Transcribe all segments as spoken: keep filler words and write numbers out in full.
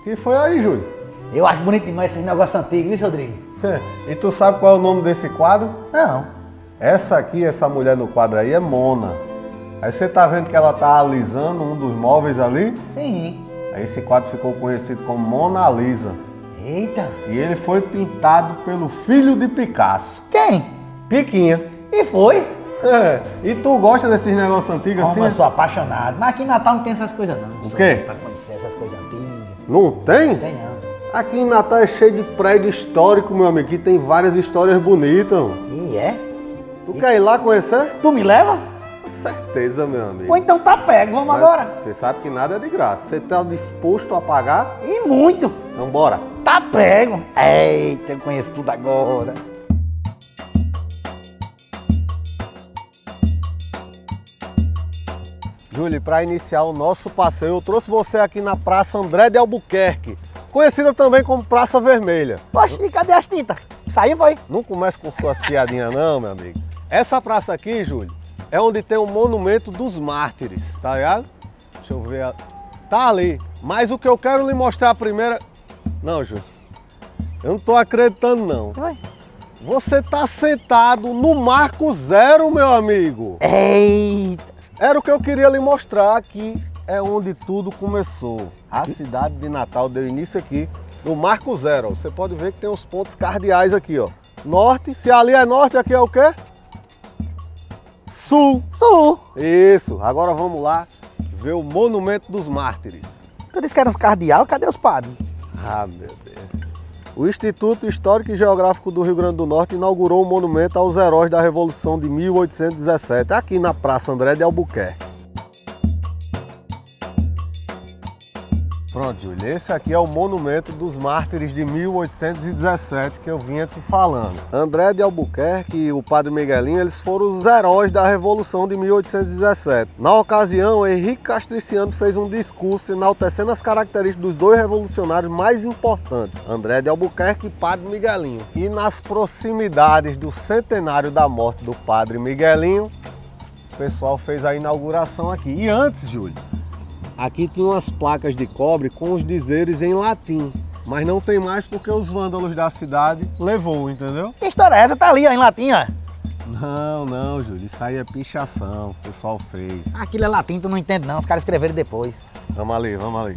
Que foi aí, Júlio? Eu acho bonito demais esse negócio antigo, viu, Rodrigo? E tu sabe qual é o nome desse quadro? Não. Essa aqui, essa mulher no quadro aí é Mona. Aí você tá vendo que ela tá alisando um dos móveis ali? Sim. Aí esse quadro ficou conhecido como Mona Lisa. Eita. E ele foi pintado pelo filho de Picasso. Quem? Piquinha. E foi? É. E tu gosta desses negócios antigos assim? Como eu sou apaixonado. Mas aqui em Natal não tem essas coisas não. O quê? Pra conhecer essas coisas antigas. Não tem? Não tem não. Aqui em Natal é cheio de prédio histórico, meu amigo. Aqui tem várias histórias bonitas. E é? Tu e... quer ir lá conhecer? Tu me leva? Com certeza, meu amigo. Pô, então tá pego. Vamos Mas agora. Você sabe que nada é de graça. Você tá disposto a pagar? E muito. Então bora. Tá pego. Eita, eu conheço tudo agora. Júlio, para iniciar o nosso passeio, eu trouxe você aqui na Praça André de Albuquerque, conhecida também como Praça Vermelha. Poxa, e cadê as tintas? Saiu, foi? Não comece com suas piadinhas não, meu amigo. Essa praça aqui, Júlio, é onde tem o Monumento dos Mártires, tá ligado? Deixa eu ver. Tá ali. Mas o que eu quero lhe mostrar primeiro... Não, Júlio, eu não tô acreditando não. Vai. Você tá sentado no Marco Zero, meu amigo. Eita. Era o que eu queria lhe mostrar, que é onde tudo começou. A cidade de Natal deu início aqui no Marco Zero. Você pode ver que tem os pontos cardeais aqui, ó. Norte, se ali é norte, aqui é o quê? Sul. Sul. Isso. Agora vamos lá ver o Monumento dos Mártires. Tu disse que eram os cardeal, cadê os padres? Ah, meu Deus. O Instituto Histórico e Geográfico do Rio Grande do Norte inaugurou o monumento aos heróis da Revolução de mil oitocentos e dezessete, aqui na Praça André de Albuquerque. Pronto, Júlio, esse aqui é o Monumento dos Mártires de mil oitocentos e dezessete que eu vinha te falando. André de Albuquerque e o Padre Miguelinho, eles foram os heróis da Revolução de mil oitocentos e dezessete. Na ocasião, Henrique Castriciano fez um discurso enaltecendo as características dos dois revolucionários mais importantes, André de Albuquerque e Padre Miguelinho. E nas proximidades do centenário da morte do Padre Miguelinho, o pessoal fez a inauguração aqui. E antes, Júlio, aqui tinha umas placas de cobre com os dizeres em latim, mas não tem mais porque os vândalos da cidade levou, entendeu? Que história é essa? Tá ali, ó, em latim, ó. Não, não, Júlio, isso aí é pichação, o pessoal fez. Aquilo é latim, tu não entende não, os caras escreveram depois. Vamos ali, vamos ali.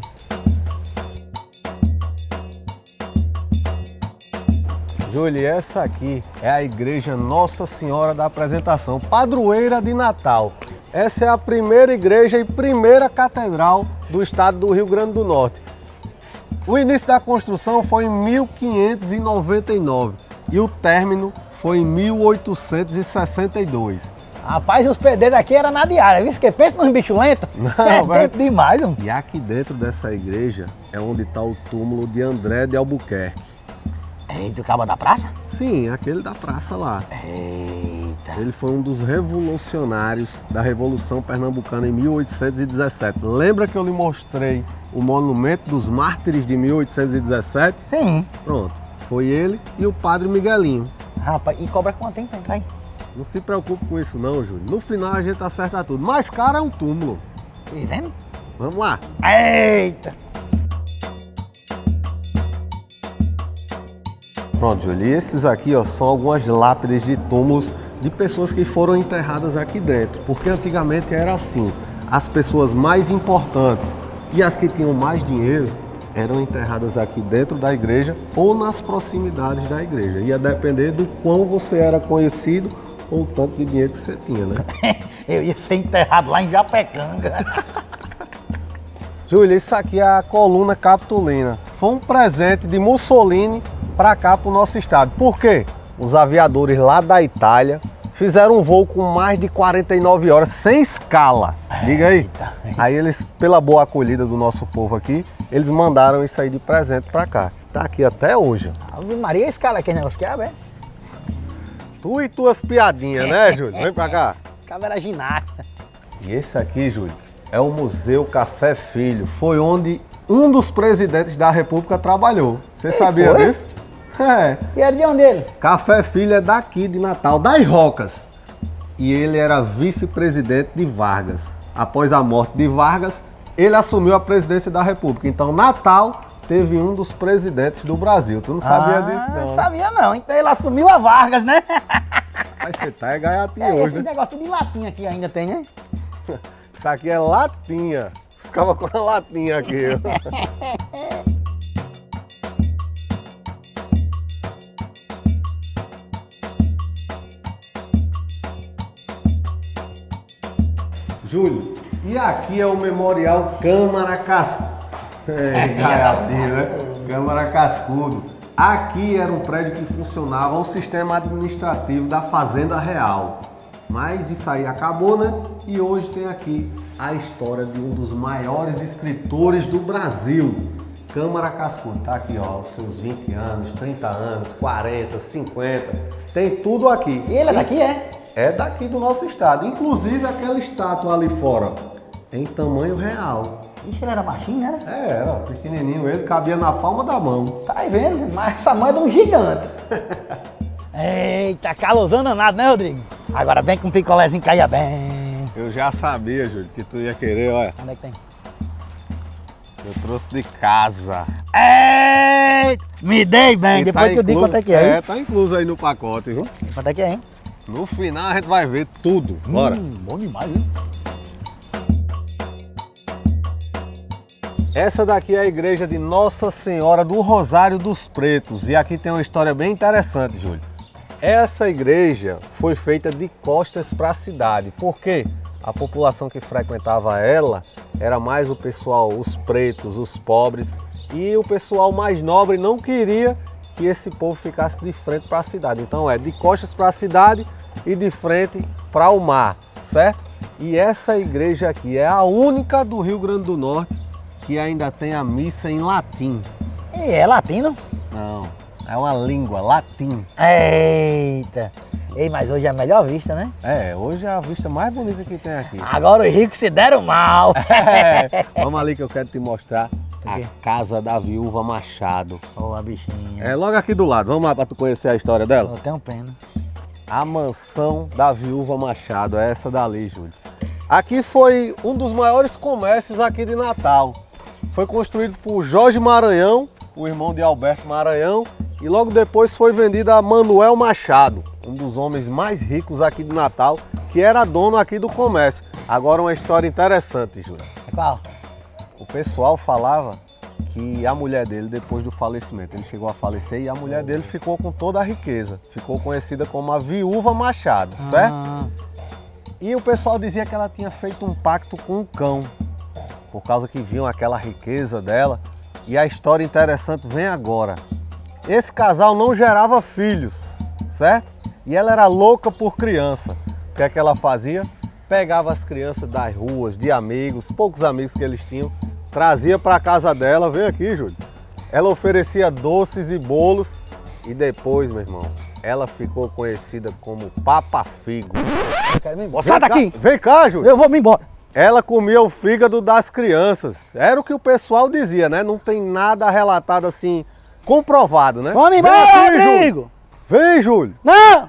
Júlio, essa aqui é a Igreja Nossa Senhora da Apresentação, padroeira de Natal. Essa é a primeira igreja e primeira catedral do estado do Rio Grande do Norte. O início da construção foi em mil quinhentos e noventa e nove e o término foi em mil oitocentos e sessenta e dois. Rapaz, os pedreiros aqui eram na diária, viu? Que pensa nos bichos lentos? Não, é vai... tempo demais, mano. E aqui dentro dessa igreja é onde está o túmulo de André de Albuquerque. Eita, o cabo da praça? Sim, aquele da praça lá. Eita. Ele foi um dos revolucionários da Revolução Pernambucana em mil oitocentos e dezessete. Lembra que eu lhe mostrei o Monumento dos Mártires de mil oitocentos e dezessete? Sim. Pronto, foi ele e o Padre Miguelinho. Rapaz, e cobra quanto hein pra entrar aí? Não se preocupe com isso não, Júlio. No final a gente acerta tudo. Mas, cara, é um túmulo. Tá vendo? Vamos lá. Eita. Pronto, Júlio, e esses aqui ó, são algumas lápides de túmulos de pessoas que foram enterradas aqui dentro, porque antigamente era assim, as pessoas mais importantes e as que tinham mais dinheiro eram enterradas aqui dentro da igreja ou nas proximidades da igreja, ia depender do quão você era conhecido ou o tanto de dinheiro que você tinha, né? Eu ia ser enterrado lá em Japecanga. Júlio, isso aqui é a coluna capitolina, foi um presente de Mussolini para cá, para o nosso estado. Por quê? Os aviadores lá da Itália fizeram um voo com mais de quarenta e nove horas, sem escala. Diga aí. Eita. Aí eles, pela boa acolhida do nosso povo aqui, eles mandaram isso aí de presente para cá. Tá aqui até hoje. Ave Maria, a escala aqui, negócio que é, Tu e tuas piadinhas, né, Júlio? Vem pra cá. Cabo era ginasta. E esse aqui, Júlio, é o Museu Café Filho. Foi onde um dos presidentes da República trabalhou. Você sabia foi? disso? É. E era de onde ele? Café Filho é daqui de Natal, das Rocas. E ele era vice-presidente de Vargas. Após a morte de Vargas, ele assumiu a presidência da República. Então, Natal teve um dos presidentes do Brasil. Tu não sabia ah, disso, não? Não sabia não. Então ele assumiu a Vargas, né? Mas você tá é gaiatinho É, hoje, esse né? negócio de latinha aqui ainda tem, né? Isso aqui é latinha. Os caras com a latinha aqui. Júlio, e aqui é o Memorial Câmara Cascudo. É, gaiatinho, né? Câmara Cascudo. Aqui era um prédio que funcionava o sistema administrativo da Fazenda Real. Mas isso aí acabou, né? E hoje tem aqui a história de um dos maiores escritores do Brasil. Câmara Cascudo. Tá aqui, ó, os seus vinte anos, trinta anos, quarenta, cinquenta. Tem tudo aqui. E ele é daqui, é? É daqui do nosso estado. Inclusive aquela estátua ali fora, em tamanho real. Ixi, ele era baixinho, né? É, era pequenininho. Ele cabia na palma da mão. Tá aí vendo? Mas essa mãe é de um gigante. Eita, calorzão danado, né, Rodrigo? Agora vem com um picolézinho caia bem. Eu já sabia, Júlio, que tu ia querer, olha. Onde é que tem? Eu trouxe de casa. Eita, me dei bem, E depois tá que eu digo incluso- quanto é que é. É, tá incluso aí no pacote, viu? Quanto é que é, hein? No final a gente vai ver tudo. Bora. Hum, bom demais, viu? Essa daqui é a igreja de Nossa Senhora do Rosário dos Pretos. E aqui tem uma história bem interessante, Júlio. Essa igreja foi feita de costas para a cidade. Por quê? A população que frequentava ela era mais o pessoal, os pretos, os pobres. E o pessoal mais nobre não queria que esse povo ficasse de frente para a cidade. Então é de costas para a cidade e de frente para o mar, certo? E essa igreja aqui é a única do Rio Grande do Norte que ainda tem a missa em latim. E é latino? Não, é uma língua, latim. Eita. Ei, mas hoje é a melhor vista, né? É, hoje é a vista mais bonita que tem aqui. Agora os ricos se deram mal. É, vamos ali que eu quero te mostrar a quê? casa da viúva Machado. Ô, a bichinha. É logo aqui do lado, vamos lá para tu conhecer a história dela? Eu tenho pena. A mansão da viúva Machado, é essa dali, Júlio. Aqui foi um dos maiores comércios aqui de Natal. Foi construído por Jorge Maranhão, o irmão de Alberto Maranhão, e logo depois foi vendido a Manuel Machado, um dos homens mais ricos aqui de Natal, que era dono aqui do comércio. Agora uma história interessante, Júlio. É qual? O pessoal falava que a mulher dele, depois do falecimento, ele chegou a falecer e a mulher dele ficou com toda a riqueza. Ficou conhecida como a viúva Machado, certo? Ah, E o pessoal dizia que ela tinha feito um pacto com o cão, por causa que viam aquela riqueza dela. E a história interessante vem agora. Esse casal não gerava filhos, certo? E ela era louca por criança. O que é que ela fazia? Pegava as crianças das ruas, de amigos, poucos amigos que eles tinham, trazia para a casa dela, vem aqui, Júlio. Ela oferecia doces e bolos e depois, meu irmão, ela ficou conhecida como Papa Figo. eu quero ir embora. Vem Sai cá- daqui! Vem cá, Júlio. Eu vou me embora. Ela comia o fígado das crianças. Era o que o pessoal dizia, né? Não tem nada relatado assim, comprovado, né? Vamos Vem embora, aqui, Júlio. Rodrigo! Vem, Júlio! Não!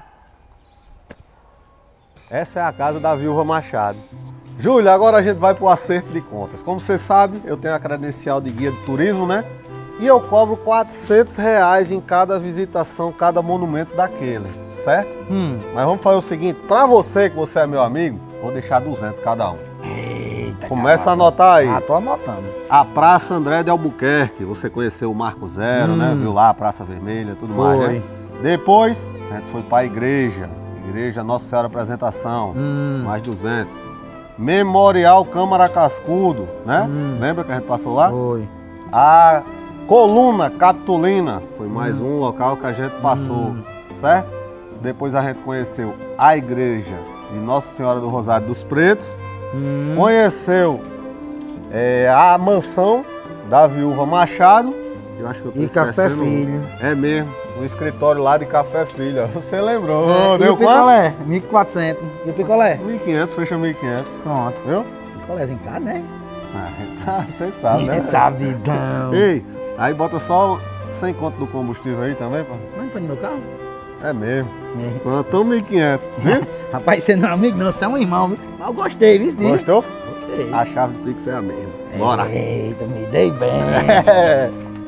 Essa é a casa da viúva Machado. Júlio, agora a gente vai para o acerto de contas. Como você sabe, eu tenho a credencial de guia de turismo, né? E eu cobro quatrocentos reais em cada visitação, cada monumento daquele, certo? Hum. Mas vamos fazer o seguinte, para você, que você é meu amigo, vou deixar duzentos cada um. Eita, Começa a anotar aí. Ah, tô anotando. A Praça André de Albuquerque, você conheceu o Marco Zero, Hum. né? Viu lá a Praça Vermelha, tudo Foi. mais, né? Depois, a gente foi para a igreja, Igreja Nossa Senhora Apresentação, Hum. mais duzentos. Memorial Câmara Cascudo, né? Hum. Lembra que a gente passou lá? Foi. A Coluna Catulina, foi mais um local que a gente passou, Hum. certo? Depois a gente conheceu a igreja de Nossa Senhora do Rosário dos Pretos, Hum. conheceu é, a mansão da viúva Machado. Eu acho que eu tô E Café esquecendo. Filho. É mesmo, o escritório lá de Café Filho. ó. Você lembrou? É, e Deu o quanto? picolé? mil e quatrocentos. E o picolé? mil e quinhentos, fecha mil e quinhentos, Pronto. viu? Picolézinho caro, né? Ah, você sabe, né? Sabidão. Ei, aí bota só cem conto do combustível aí também, pô. Mas foi no meu carro? É mesmo. É. Pronto, mil e quinhentos, viu? Rapaz, você não é amigo não, você é um irmão, viu? Mas eu gostei, viu, Steve? Gostou? Gostei. A chave do Pix é a mesma. Bora. Eita, me dei bem. É.